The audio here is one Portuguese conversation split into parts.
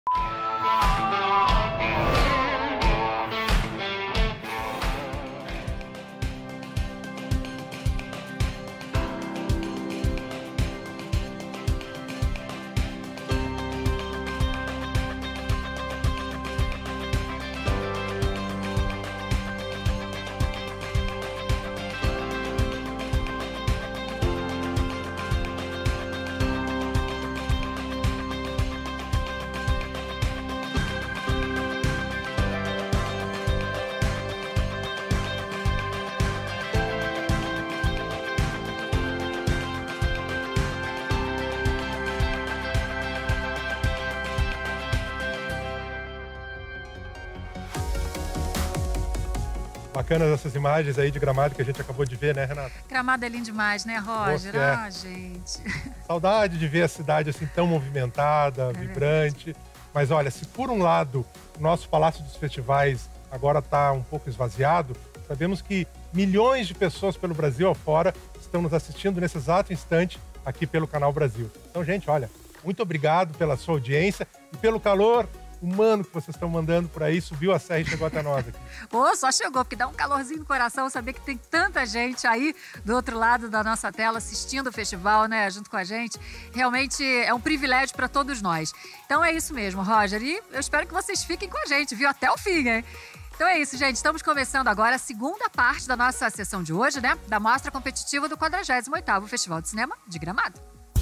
Bacanas essas imagens aí de Gramado que a gente acabou de ver, né, Renata? Gramado é lindo demais, né, Roger? Ah, gente. Saudade de ver a cidade assim tão movimentada, vibrante. Mas olha, se por um lado o nosso Palácio dos Festivais agora está um pouco esvaziado, sabemos que milhões de pessoas pelo Brasil afora estão nos assistindo nesse exato instante aqui pelo Canal Brasil. Então, gente, olha, muito obrigado pela sua audiência e pelo calor humano que vocês estão mandando por aí, subiu a serra e chegou até nós aqui. Pô, só chegou, porque dá um calorzinho no coração saber que tem tanta gente aí do outro lado da nossa tela assistindo o festival, né, junto com a gente. Realmente é um privilégio para todos nós. Então é isso mesmo, Roger, e eu espero que vocês fiquem com a gente, viu, até o fim, hein? Então é isso, gente. Estamos começando agora a segunda parte da nossa sessão de hoje, né, da mostra competitiva do 48º Festival de Cinema de Gramado.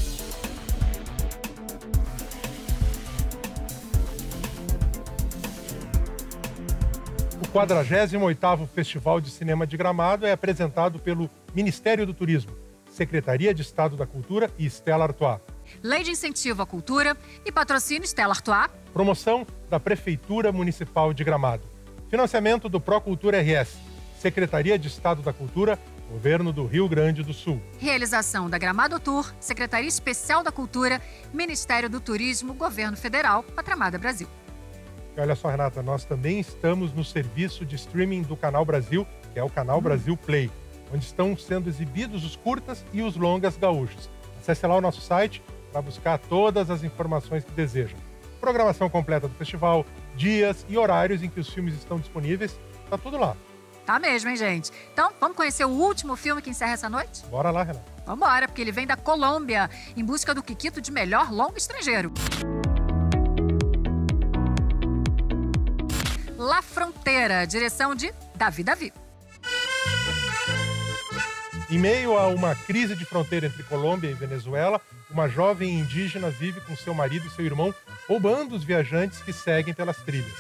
O 48º Festival de Cinema de Gramado é apresentado pelo Ministério do Turismo, Secretaria de Estado da Cultura e Stella Artois. Lei de Incentivo à Cultura e patrocínio Stella Artois. Promoção da Prefeitura Municipal de Gramado. Financiamento do Procultura RS, Secretaria de Estado da Cultura, Governo do Rio Grande do Sul. Realização da Gramado Tour, Secretaria Especial da Cultura, Ministério do Turismo, Governo Federal, Patramada Brasil. E olha só, Renata, nós também estamos no serviço de streaming do Canal Brasil, que é o Canal Brasil Play, onde estão sendo exibidos os curtas e os longas gaúchos. Acesse lá o nosso site para buscar todas as informações que deseja. Programação completa do festival, dias e horários em que os filmes estão disponíveis, tá tudo lá. Tá mesmo, hein, gente? Então, vamos conhecer o último filme que encerra essa noite? Bora lá, Renata. Vambora, porque ele vem da Colômbia, em busca do Kikito de melhor longa estrangeiro. La Fronteira, direção de Davi. Em meio a uma crise de fronteira entre Colômbia e Venezuela, uma jovem indígena vive com seu marido e seu irmão, roubando os viajantes que seguem pelas trilhas.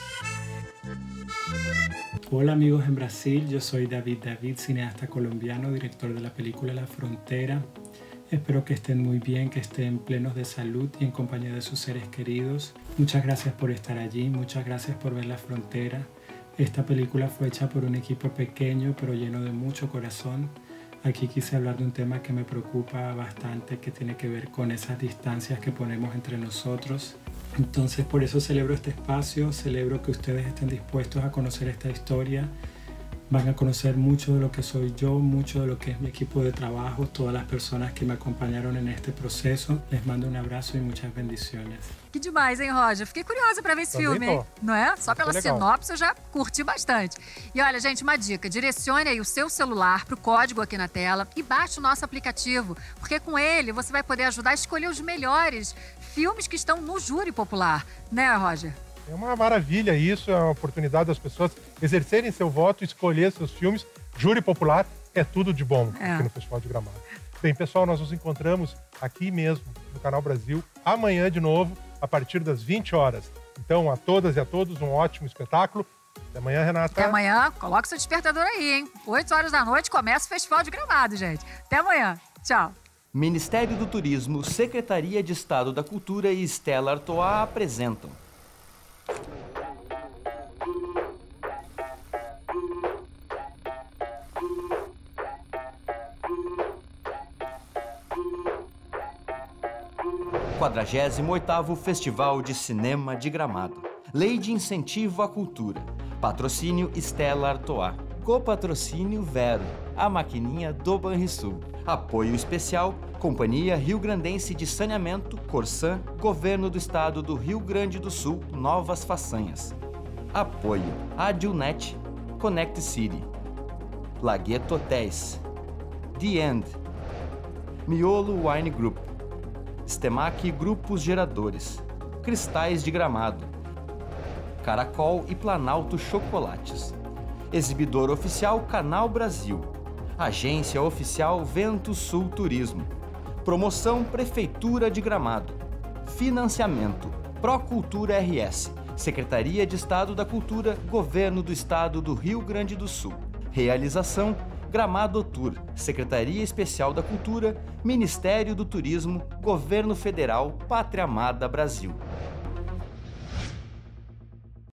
Hola amigos en Brasil, yo soy David, cineasta colombiano, director de la película La Frontera. Espero que estén muy bien, que estén plenos de salud y en compañía de sus seres queridos. Muchas gracias por estar allí, muchas gracias por ver La Frontera. Esta película fue hecha por un equipo pequeño pero lleno de mucho corazón. Aquí quise hablar de un tema que me preocupa bastante, que tiene que ver con esas distancias que ponemos entre nosotros. Entonces por eso celebro este espacio, celebro que ustedes estén dispuestos a conocer esta historia. Van a conocer mucho de lo que soy yo, mucho de lo que es mi equipo de trabajo, todas las personas que me acompañaron en este proceso. Les mando um abraço e muitas bendiciones. Que demais, hein, Roger? Fiquei curiosa para ver esse filme, hein? Não é? Só pela sinopse eu já curti bastante. E olha, gente, uma dica. Direcione aí o seu celular pro código aqui na tela e baixe o nosso aplicativo, porque com ele você vai poder ajudar a escolher os melhores filmes que estão no júri popular. Né, Roger? É uma maravilha isso, é uma oportunidade das pessoas exercerem seu voto, escolher seus filmes. Júri popular é tudo de bom aqui no Festival de Gramado. Bem, pessoal, nós nos encontramos aqui mesmo no Canal Brasil amanhã de novo, a partir das 20 horas. Então, a todas e a todos, um ótimo espetáculo. Até amanhã, Renata. Até amanhã. Coloca seu despertador aí, hein? 8 horas da noite começa o Festival de Gramado, gente. Até amanhã. Tchau. Ministério do Turismo, Secretaria de Estado da Cultura e Stella Artois apresentam. O 48º Festival de Cinema de Gramado. Lei de Incentivo à Cultura. Patrocínio Stella Artois. Copatrocínio Vero, a maquininha do Banrisul. Apoio especial Companhia Rio Grandense de Saneamento, Corsan, Governo do Estado do Rio Grande do Sul, novas façanhas. Apoio Adilnet, Connect City, Lagueto Hotéis, The End, Miolo Wine Group, Stemac Grupos Geradores, Cristais de Gramado, Caracol e Planalto Chocolates, Exibidor Oficial Canal Brasil, Agência Oficial Vento Sul Turismo, Promoção Prefeitura de Gramado, Financiamento Procultura RS, Secretaria de Estado da Cultura, Governo do Estado do Rio Grande do Sul. Realização Gramado Tour, Secretaria Especial da Cultura, Ministério do Turismo, Governo Federal, Pátria Amada Brasil.